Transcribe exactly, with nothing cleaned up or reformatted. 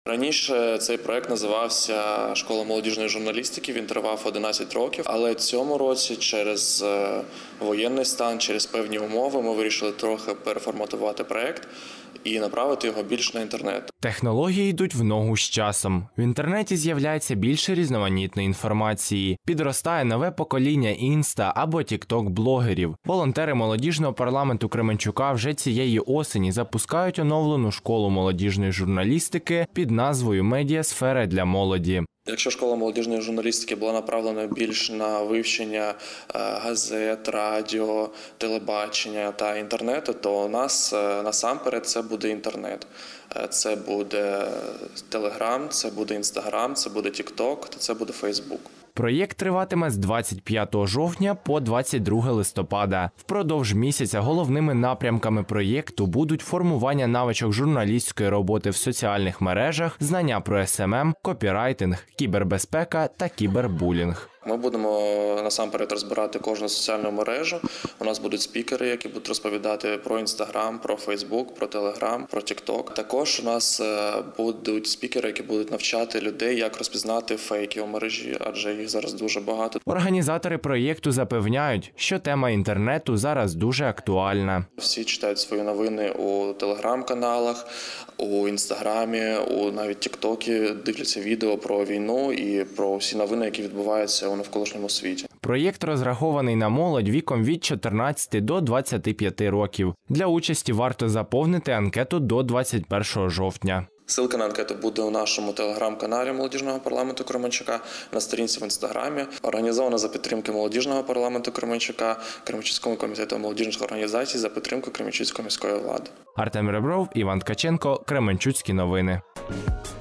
Раніше цей проект називався «Школа молодіжної журналістики», він тривав одинадцять років, але цьому році через воєнний стан, через певні умови ми вирішили трохи переформатувати проект і направити його більш на інтернет. Технології йдуть в ногу з часом. В інтернеті з'являється більше різноманітної інформації. Підростає нове покоління інста або тікток-блогерів. Волонтери молодіжного парламенту Кременчука вже цієї осені запускають оновлену школу молодіжної журналістики під назвою «Медіасфера для молоді». Якщо школа молодіжної журналістики була направлена більш на вивчення газет, радіо, телебачення та інтернету, то у нас насамперед це буде інтернет. Це буде Телеграм, це буде Інстаграм, це буде Тікток, та це буде Фейсбук. Проєкт триватиме з двадцять п'ятого жовтня по двадцять друге листопада. Впродовж місяця головними напрямками проєкту будуть формування навичок журналістської роботи в соціальних мережах, знання про ес ем ем, копірайтинг, кібербезпека та кібербулінг. Ми будемо насамперед розбирати кожну соціальну мережу. У нас будуть спікери, які будуть розповідати про Інстаграм, про Фейсбук, про Телеграм, про Тікток. Також у нас будуть спікери, які будуть навчати людей, як розпізнати фейки у мережі, адже їх зараз дуже багато. Організатори проєкту запевняють, що тема інтернету зараз дуже актуальна. Всі читають свої новини у Телеграм-каналах, у Інстаграмі, у навіть Тіктокі, дивляться відео про війну і про всі новини, які відбуваються у навколишньому світі. Проєкт розрахований на молодь віком від чотирнадцяти до двадцяти п'яти років. Для участі варто заповнити анкету до двадцять першого жовтня. Ссылка на анкету буде у нашому телеграм-каналі молодіжного парламенту Кременчука, на сторінці в Інстаграмі. Організовано за підтримки молодіжного парламенту Кременчука, Кременчуцькому комітету молодіжних організацій за підтримку Кременчуцької міської влади. Артем Ребров, Іван Ткаченко, Кременчуцькі новини.